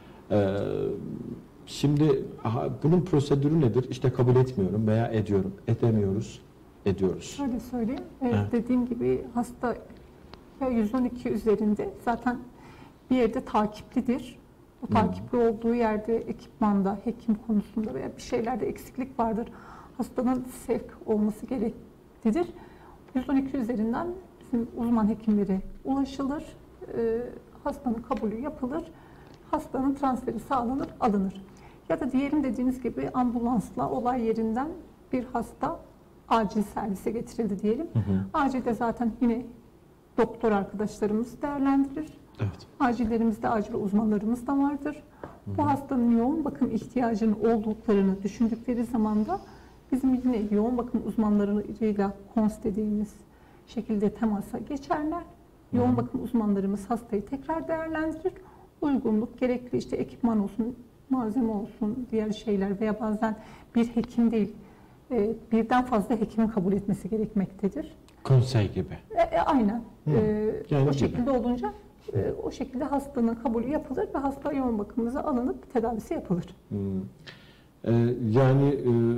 Speaker 1: Şimdi bunun prosedürü nedir? İşte kabul etmiyorum veya ediyorum, edemiyoruz. Ediyoruz.
Speaker 2: Şöyle söyleyeyim, dediğim gibi hasta ya 112 üzerinde zaten bir yerde takiplidir. O takipli olduğu yerde ekipmanda, hekim konusunda veya bir şeylerde eksiklik vardır. Hastanın sevk olması gereklidir. 112 üzerinden bizim uzman hekimlere ulaşılır, hastanın kabulü yapılır. hastanın transferi sağlanır, alınır. Ya da diyelim dediğiniz gibi ambulansla olay yerinden bir hasta acil servise getirildi diyelim. Acilde zaten yine doktor arkadaşlarımız değerlendirir.
Speaker 1: Evet.
Speaker 2: Acillerimizde acil uzmanlarımız da vardır. Bu hastanın yoğun bakım ihtiyacının olduklarını düşündükleri zaman da bizim yine yoğun bakım uzmanlarıyla KONS dediğimiz şekilde temasa geçerler. Yoğun bakım uzmanlarımız hastayı tekrar değerlendirir. Uygunluk, gerekli işte ekipman olsun, malzeme olsun, diğer şeyler veya bazen bir hekim değil, birden fazla hekimin kabul etmesi gerekmektedir.
Speaker 1: Konsey gibi.
Speaker 2: Aynen.
Speaker 1: Yani
Speaker 2: o şekilde olunca o şekilde hastanın kabulü yapılır ve hasta yoğun bakımımıza alınıp tedavisi yapılır.
Speaker 1: Yani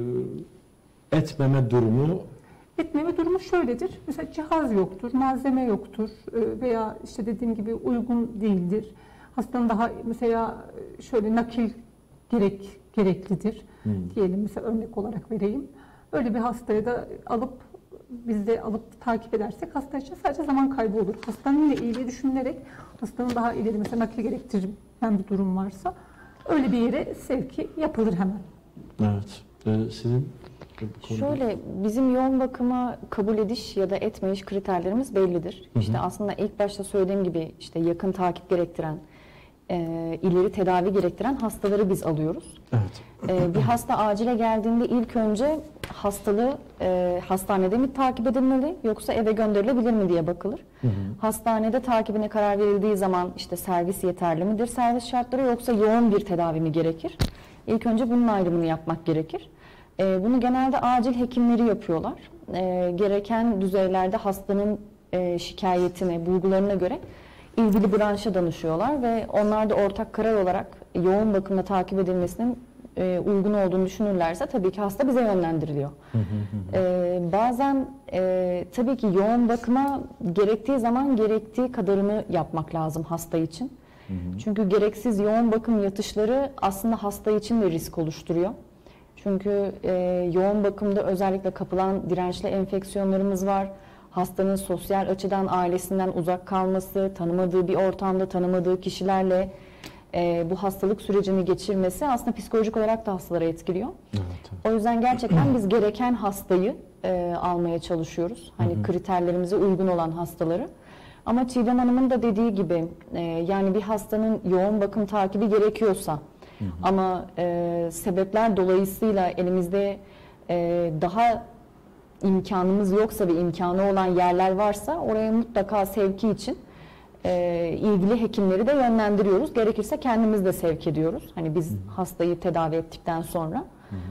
Speaker 1: etmeme durumu
Speaker 2: şöyledir. Mesela cihaz yoktur, malzeme yoktur veya işte dediğim gibi uygun değildir. Hastanın daha mesela şöyle nakil gereklidir. Diyelim mesela örnek olarak vereyim. Öyle bir hastaya da biz de alıp takip edersek hasta için sadece zaman kaybı olur. Hastanın yine iyiliği düşünülerek hastanın daha ileri mesela nakil gerektiren bir durum varsa öyle bir yere sevki yapılır hemen.
Speaker 1: Evet. Sizin
Speaker 3: Şöyle, bizim yoğun bakıma kabul ediş ya da etmeyiş kriterlerimiz bellidir. İşte aslında ilk başta söylediğim gibi işte yakın takip gerektiren, ileri tedavi gerektiren hastaları biz alıyoruz.
Speaker 1: Evet.
Speaker 3: Bir hasta acile geldiğinde ilk önce hastalığı hastanede mi takip edilmeli yoksa eve gönderilebilir mi diye bakılır. Hastanede takibine karar verildiği zaman işte servis yeterli midir, servis şartları, yoksa yoğun bir tedavi mi gerekir? İlk önce bunun ayrımını yapmak gerekir. Bunu genelde acil hekimleri yapıyorlar. Gereken düzeylerde hastanın şikayetine, bulgularına göre ilgili branşa danışıyorlar ve onlar da ortak karar olarak yoğun bakımda takip edilmesinin uygun olduğunu düşünürlerse tabii ki hasta bize yönlendiriliyor. Bazen tabii ki yoğun bakıma gerektiği zaman gerektiği kadarını yapmak lazım hasta için. Çünkü gereksiz yoğun bakım yatışları aslında hasta için de risk oluşturuyor. Çünkü yoğun bakımda özellikle kapılan dirençli enfeksiyonlarımız var. Hastanın sosyal açıdan ailesinden uzak kalması, tanımadığı bir ortamda tanımadığı kişilerle bu hastalık sürecini geçirmesi aslında psikolojik olarak da hastaları etkiliyor.
Speaker 1: Evet.
Speaker 3: O yüzden gerçekten biz gereken hastayı almaya çalışıyoruz. Hani kriterlerimize uygun olan hastaları. Ama Çiğdem Hanım'ın da dediği gibi yani bir hastanın yoğun bakım takibi gerekiyorsa ama sebepler dolayısıyla elimizde daha imkanımız yoksa ve imkanı olan yerler varsa oraya mutlaka sevki için ilgili hekimleri de yönlendiriyoruz. Gerekirse kendimiz de sevk ediyoruz. Hani biz hastayı tedavi ettikten sonra.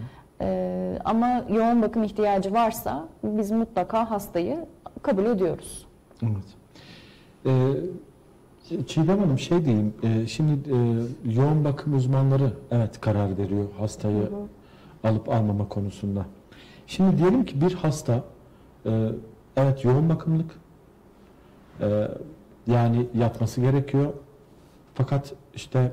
Speaker 3: Ama yoğun bakım ihtiyacı varsa biz mutlaka hastayı kabul ediyoruz.
Speaker 1: Evet. Çiğdem Hanım şey diyeyim, şimdi yoğun bakım uzmanları evet karar veriyor hastayı alıp almama konusunda. Şimdi diyelim ki bir hasta evet yoğun bakımlık, yani yatması gerekiyor fakat işte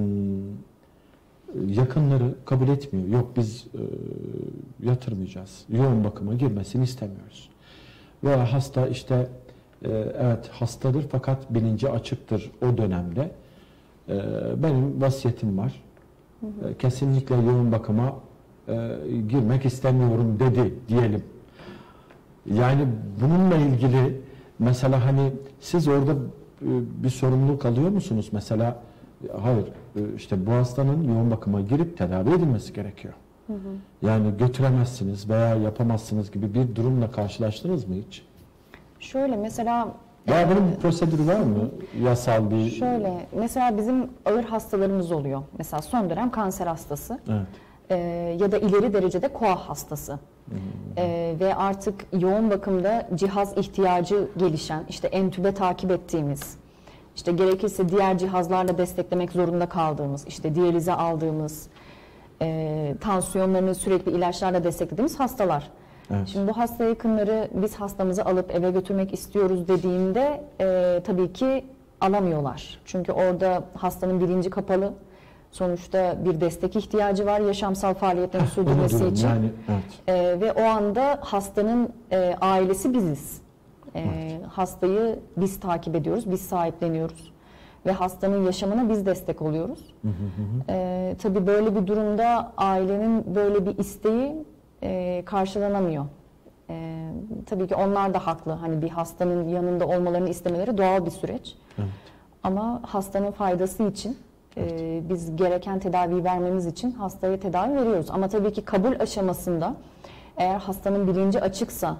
Speaker 1: yakınları kabul etmiyor. Yok biz yatırmayacağız, yoğun bakıma girmesini istemiyoruz. Veya hasta işte evet hastadır fakat bilinci açıktır o dönemde. Benim vasiyetim var. Kesinlikle yoğun bakıma girmek istemiyorum dedi diyelim. Yani bununla ilgili mesela hani siz orada bir sorumluluk alıyor musunuz? Mesela hayır işte bu hastanın yoğun bakıma girip tedavi edilmesi gerekiyor. Yani götüremezsiniz veya yapamazsınız gibi bir durumla karşılaştınız mı hiç?
Speaker 3: Şöyle mesela
Speaker 1: Ya bunun bir prosedürü var mı? Yasal bir...
Speaker 3: Şöyle mesela bizim ağır hastalarımız oluyor. Mesela son dönem kanser hastası.
Speaker 1: Evet.
Speaker 3: Ya da ileri derecede koa hastası. Ve artık yoğun bakımda cihaz ihtiyacı gelişen, işte entübe takip ettiğimiz, işte gerekirse diğer cihazlarla desteklemek zorunda kaldığımız, işte diyalize aldığımız, tansiyonlarını sürekli ilaçlarla desteklediğimiz hastalar.
Speaker 1: Evet.
Speaker 3: Şimdi bu hasta yakınları biz hastamızı alıp eve götürmek istiyoruz dediğinde tabii ki alamıyorlar. Çünkü orada hastanın bilinci kapalı. Sonuçta bir destek ihtiyacı var yaşamsal faaliyetlerini sürdürmesi için.
Speaker 1: Yani, evet.
Speaker 3: Ve o anda hastanın ailesi biziz.
Speaker 1: Evet.
Speaker 3: Hastayı biz takip ediyoruz, biz sahipleniyoruz. ve hastanın yaşamına biz destek oluyoruz. Tabii böyle bir durumda ailenin böyle bir isteği karşılanamıyor. Tabii ki onlar da haklı. Hani bir hastanın yanında olmalarını istemeleri doğal bir süreç.
Speaker 1: Evet.
Speaker 3: Ama hastanın faydası için biz gereken tedaviyi vermemiz için hastaya tedavi veriyoruz. Ama tabii ki kabul aşamasında eğer hastanın bilinci açıksa,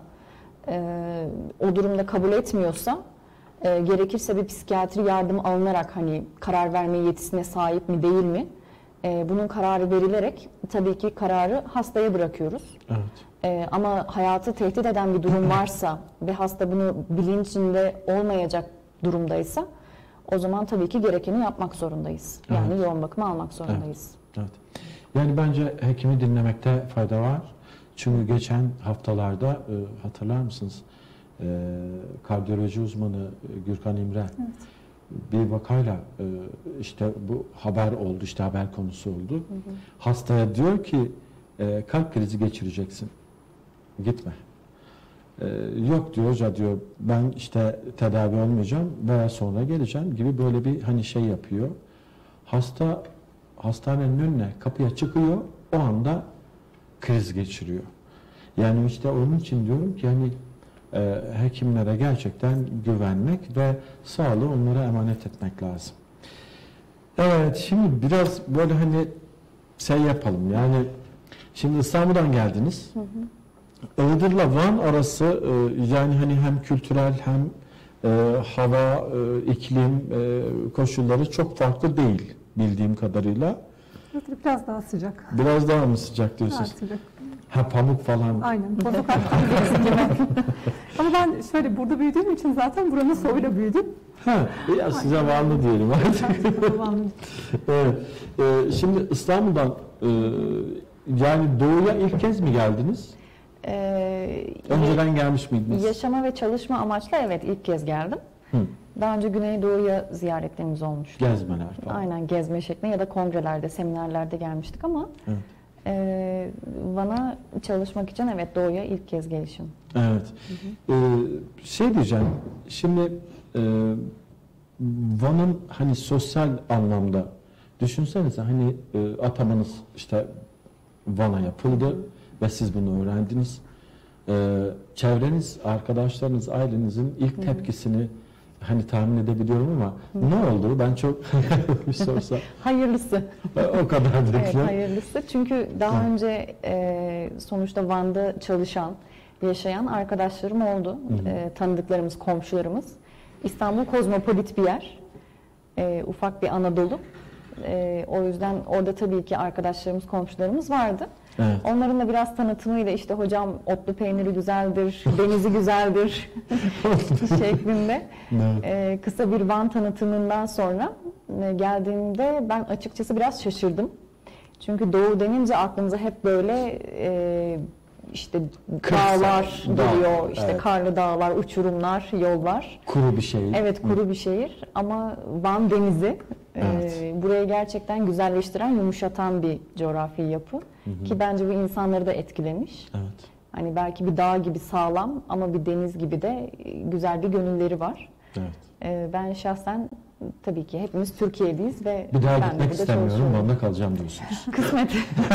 Speaker 3: o durumda kabul etmiyorsa, gerekirse bir psikiyatri yardım alınarak hani karar verme yetisine sahip mi değil mi? Bunun kararı verilerek tabii ki kararı hastaya bırakıyoruz.
Speaker 1: Evet.
Speaker 3: Ama hayatı tehdit eden bir durum varsa ve hasta bunu bilincinde olmayacak durumdaysa o zaman tabii ki gerekeni yapmak zorundayız. Yani
Speaker 1: Evet.
Speaker 3: yoğun bakıma almak zorundayız.
Speaker 1: Evet. Yani bence hekimi dinlemekte fayda var. Çünkü geçen haftalarda hatırlar mısınız? Kardiyoloji uzmanı Gürkan İmre bir vakayla işte bu haber oldu, işte haber konusu oldu. Hastaya diyor ki kalp krizi geçireceksin. Gitme. Yok diyor, hoca diyor ben işte tedavi olmayacağım veya sonra geleceğim gibi böyle bir hani şey yapıyor. Hasta hastanenin önüne kapıya çıkıyor, o anda kriz geçiriyor. Yani işte onun için diyorum ki hani hekimlere gerçekten güvenmek ve sağlığı onlara emanet etmek lazım. Evet, şimdi biraz böyle hani şey yapalım. Yani şimdi İstanbul'dan geldiniz. Iğdır'la Van arası yani hani hem kültürel hem hava, iklim koşulları çok farklı değil bildiğim kadarıyla.
Speaker 2: Biraz daha sıcak.
Speaker 1: Biraz daha mı sıcak
Speaker 2: Daha
Speaker 1: diyorsunuz?
Speaker 2: sıcak.
Speaker 1: Ha, pamuk falan.
Speaker 2: Aynen. Bozuk Ama ben şöyle burada büyüdüğüm için zaten buranın soğuyla büyüdüm.
Speaker 1: Ha, ya size Vanlı diyelim artık. Evet. Şimdi İstanbul'dan yani doğuya ilk kez mi geldiniz? Önceden gelmiş miydiniz?
Speaker 3: Yaşama ve çalışma amaçlı evet ilk kez geldim. Daha önce Güneydoğu'ya ziyaretlerimiz olmuştu.
Speaker 1: Gezmeler falan.
Speaker 3: Aynen, gezme şeklinde ya da kongrelerde, seminerlerde gelmiştik ama
Speaker 1: Evet.
Speaker 3: Van'a çalışmak için evet doğuya ilk kez gelişim.
Speaker 1: Evet. Şey diyeceğim, şimdi Van'ın hani sosyal anlamda düşünsenize hani atamanız işte Van'a yapıldı ve siz bunu öğrendiniz. Çevreniz, arkadaşlarınız, ailenizin ilk tepkisini hani tahmin edebiliyorum ama ne oldu? Ben çok bir sorsa.
Speaker 3: Hayırlısı.
Speaker 1: O kadar
Speaker 3: Evet, hayırlısı. Çünkü daha önce sonuçta Van'da çalışan, yaşayan arkadaşlarım oldu. Tanıdıklarımız, komşularımız. İstanbul kozmopolit bir yer. Ufak bir Anadolu. O yüzden orada tabii ki arkadaşlarımız, komşularımız vardı.
Speaker 1: Evet.
Speaker 3: Onların da biraz tanıtımıyla işte hocam otlu peyniri güzeldir, denizi güzeldir şeklinde kısa bir Van tanıtımından sonra geldiğimde ben açıkçası biraz şaşırdım. Çünkü doğu denince aklımıza hep böyle işte dağlar geliyor, işte evet. Karlı dağlar, uçurumlar, yollar.
Speaker 1: Kuru bir şehir.
Speaker 3: Evet, kuru bir şehir ama Van denizi burayı gerçekten güzelleştiren, yumuşatan bir coğrafi yapı. Ki bence bu insanları da etkilemiş.
Speaker 1: Evet.
Speaker 3: Hani belki bir dağ gibi sağlam ama bir deniz gibi de güzel bir gönülleri var.
Speaker 1: Evet.
Speaker 3: Ben şahsen tabii ki hepimiz Türkiye'liyiz ve
Speaker 1: bir daha
Speaker 3: ben
Speaker 1: gitmek istemiyorum, Van'da kalacağım diyorsunuz.
Speaker 3: Kısmet.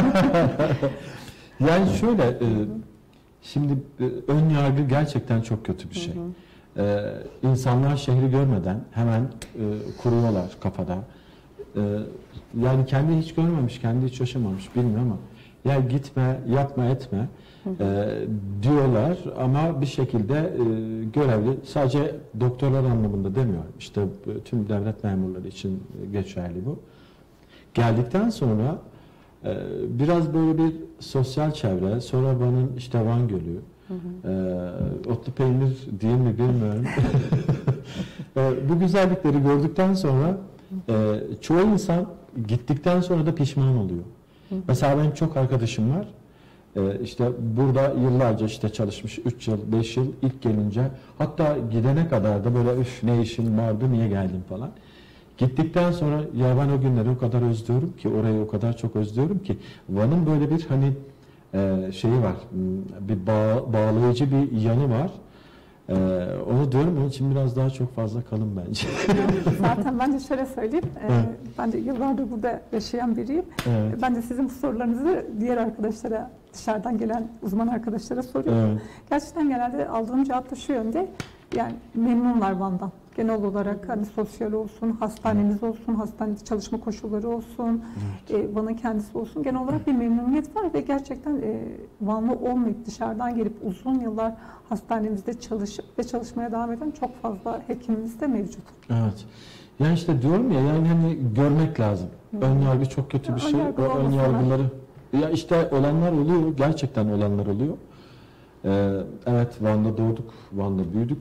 Speaker 1: Yani şöyle, şimdi ön yargı gerçekten çok kötü bir şey. İnsanlar şehri görmeden hemen kuruyorlar kafada. Yani kendi hiç görmemiş, kendi hiç yaşamamış, bilmiyor ama ya gitme, yapma, etme diyorlar ama bir şekilde görevli, sadece doktorlar anlamında demiyorum. İşte tüm devlet memurları için geçerli bu. Geldikten sonra biraz böyle bir sosyal çevre, sonra Van'ın işte Van Gölü, otlu peynir değil mi bilmiyorum. Bu güzellikleri gördükten sonra çoğu insan gittikten sonra da pişman oluyor. Mesela benim çok arkadaşım var. İşte burada yıllarca işte çalışmış, 3 yıl, 5 yıl ilk gelince, hatta gidene kadar da böyle üf ne işim vardı, niye geldim falan. Gittikten sonra ya ben o günleri o kadar özlüyorum ki, orayı o kadar çok özlüyorum ki, Van'ın böyle bir hani şeyi var, bir bağlayıcı bir yanı var. Onu diyorum, onun için biraz daha çok fazla kalın bence.
Speaker 2: Zaten ben de şöyle söyleyeyim, ben de yıllardır burada yaşayan biriyim.
Speaker 1: Evet.
Speaker 2: Ben de sizin bu sorularınızı diğer arkadaşlara, dışarıdan gelen uzman arkadaşlara soruyorum.
Speaker 1: Evet.
Speaker 2: Gerçekten genelde aldığım cevap da şu yönde, yani memnunlar Van'dan. Genel olarak hani sosyal olsun, hastanemiz olsun, hastanede çalışma koşulları olsun, Van'ın kendisi olsun. Genel olarak bir memnuniyet var ve gerçekten Vanlı olmayıp dışarıdan gelip uzun yıllar hastanemizde çalışıp ve çalışmaya devam eden çok fazla hekimimiz de mevcut.
Speaker 1: Evet. Yani işte diyorum ya, yani hani görmek lazım. Ön yargı çok kötü bir şey.
Speaker 2: Önyargı
Speaker 1: O ön
Speaker 2: olmasınlar.
Speaker 1: yargıları, ya işte olanlar oluyor. Gerçekten olanlar oluyor. Evet, Van'da doğduk, Van'da büyüdük.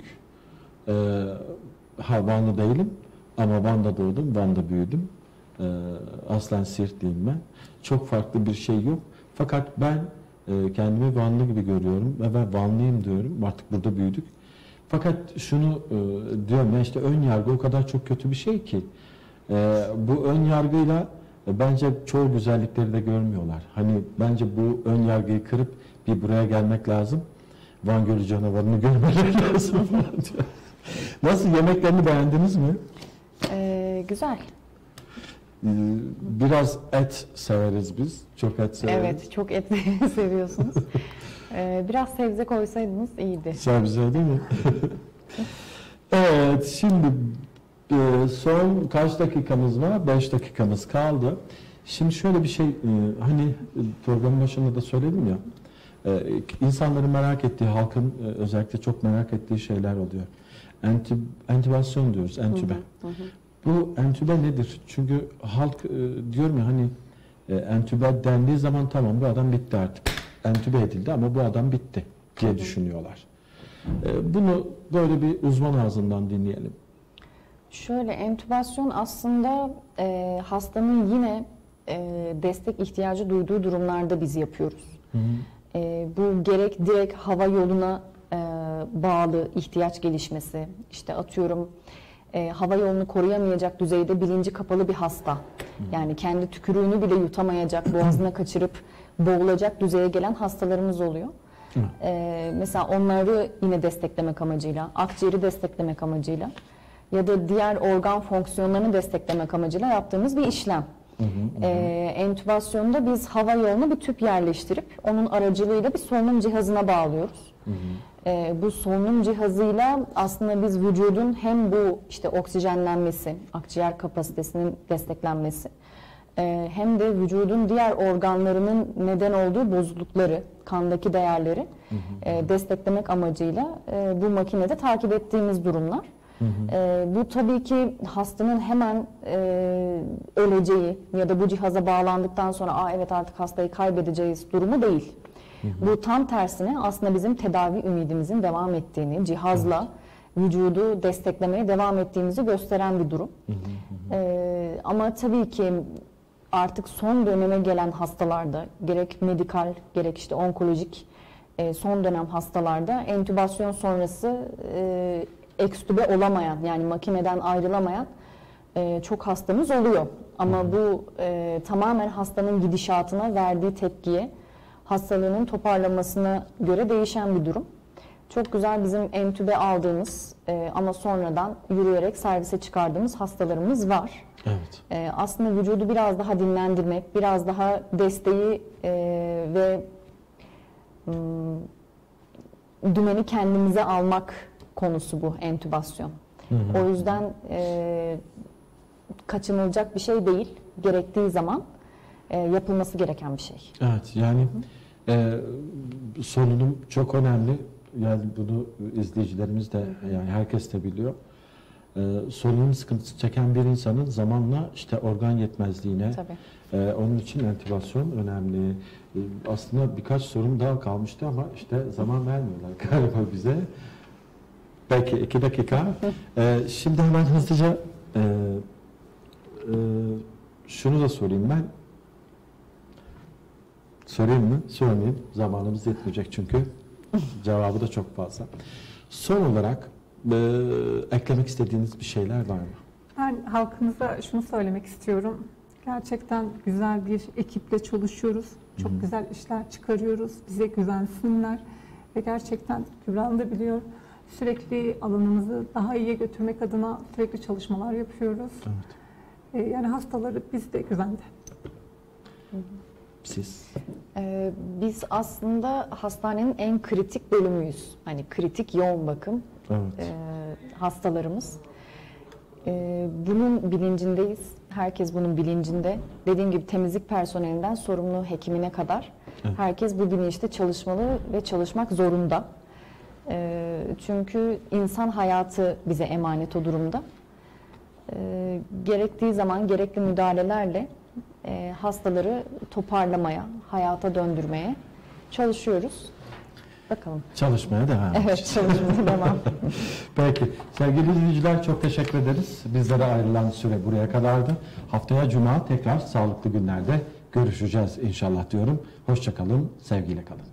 Speaker 1: Vanlı değilim ama Van'da doğdum, Van'da büyüdüm. Aslen Siirtliyim ben. Çok farklı bir şey yok. Fakat ben kendimi Vanlı gibi görüyorum ve ben Vanlıyım diyorum. Artık burada büyüdük. Fakat şunu diyorum ya, işte ön yargı o kadar çok kötü bir şey ki bu ön yargıyla bence çoğu güzellikleri de görmüyorlar. Hani bence bu ön yargıyı kırıp bir buraya gelmek lazım. Van Gölü canavarını görmeleri lazım. Nasıl, yemeklerini beğendiniz mi?
Speaker 3: Güzel.
Speaker 1: Biraz et severiz biz. Çok et severiz.
Speaker 3: Evet, çok et seviyorsunuz. Biraz sebze koysaydınız iyiydi.
Speaker 1: Sebze değil mi? Evet, şimdi son kaç dakikamız var? 5 dakikamız kaldı. Şimdi şöyle bir şey, hani programın başında da söyledim ya, insanların merak ettiği, halkın özellikle çok merak ettiği şeyler oluyor. Entübasyon diyoruz, entübe. Bu entübe nedir? Çünkü halk diyorum ya, hani entübe dendiği zaman tamam, bu adam bitti artık. Entübe edildi ama bu adam bitti diye düşünüyorlar. Bunu böyle bir uzman ağzından dinleyelim.
Speaker 3: Şöyle, entübasyon aslında hastanın yine destek ihtiyacı duyduğu durumlarda biz yapıyoruz. Bu gerek direkt hava yoluna bağlı ihtiyaç gelişmesi, işte atıyorum hava yolunu koruyamayacak düzeyde bilinci kapalı bir hasta. Yani kendi tükürüğünü bile yutamayacak, boğazına kaçırıp boğulacak düzeye gelen hastalarımız oluyor. Mesela onları yine desteklemek amacıyla, akciğeri desteklemek amacıyla ya da diğer organ fonksiyonlarını desteklemek amacıyla yaptığımız bir işlem. Entübasyonda biz hava yoluna bir tüp yerleştirip onun aracılığıyla bir solunum cihazına bağlıyoruz. Bu solunum cihazıyla aslında biz vücudun hem bu işte oksijenlenmesi, akciğer kapasitesinin desteklenmesi, hem de vücudun diğer organlarının neden olduğu bozuklukları, kandaki değerleri desteklemek amacıyla bu makinede takip ettiğimiz durumlar. Bu tabii ki hastanın hemen öleceği ya da bu cihaza bağlandıktan sonra evet artık hastayı kaybedeceğiz durumu değil. Bu tam tersine aslında bizim tedavi ümidimizin devam ettiğini, cihazla vücudu desteklemeye devam ettiğimizi gösteren bir durum. Ama tabii ki artık son döneme gelen hastalarda, gerek medikal gerek işte onkolojik son dönem hastalarda entübasyon sonrası ekstübe olamayan, yani makineden ayrılamayan çok hastamız oluyor. Ama bu tamamen hastanın gidişatına, verdiği tepkiye, hastalığının toparlamasına göre değişen bir durum. Çok güzel bizim entübe aldığımız ama sonradan yürüyerek servise çıkardığımız hastalarımız var.
Speaker 1: Evet.
Speaker 3: Aslında vücudu biraz daha dinlendirmek, biraz daha desteği ve dümeni kendimize almak konusu bu entübasyon. O yüzden kaçınılacak bir şey değil. Gerektiği zaman yapılması gereken bir şey.
Speaker 1: Evet, yani solunum çok önemli. Yani bunu izleyicilerimiz de, yani herkes de biliyor. Solunum sıkıntısı çeken bir insanın zamanla işte organ yetmezliğine, onun için entübasyon önemli. Aslında birkaç sorum daha kalmıştı ama işte zaman vermiyorlar galiba bize. Belki 2 dakika. Şimdi hemen hızlıca şunu da sorayım ben. Sorayım mı? Sormayayım. Zamanımız yetmeyecek çünkü. Cevabı da çok fazla. Son olarak eklemek istediğiniz bir şeyler var mı?
Speaker 2: Ben halkımıza şunu söylemek istiyorum. Gerçekten güzel bir ekiple çalışıyoruz. Çok güzel işler çıkarıyoruz. Bize güvensinler. Ve gerçekten Kübra Hanım da biliyor. Sürekli alanımızı daha iyiye götürmek adına sürekli çalışmalar yapıyoruz. Yani hastaları bizde güvende.
Speaker 1: Siz?
Speaker 3: Biz aslında hastanenin en kritik bölümüyüz. Hani kritik yoğun bakım hastalarımız. Bunun bilincindeyiz. Herkes bunun bilincinde. Dediğim gibi temizlik personelinden sorumlu hekimine kadar herkes bu bilinçte çalışmalı ve çalışmak zorunda. Çünkü insan hayatı bize emanet o durumda. Gerektiği zaman gerekli müdahalelerle hastaları toparlamaya, hayata döndürmeye çalışıyoruz. Bakalım.
Speaker 1: Çalışmaya devam.
Speaker 3: Evet, çalışmaya devam.
Speaker 1: Peki. Sevgili izleyiciler, çok teşekkür ederiz. Bizlere ayrılan süre buraya kadardı. Haftaya Cuma tekrar sağlıklı günlerde görüşeceğiz inşallah diyorum. Hoşça kalın, sevgiyle kalın.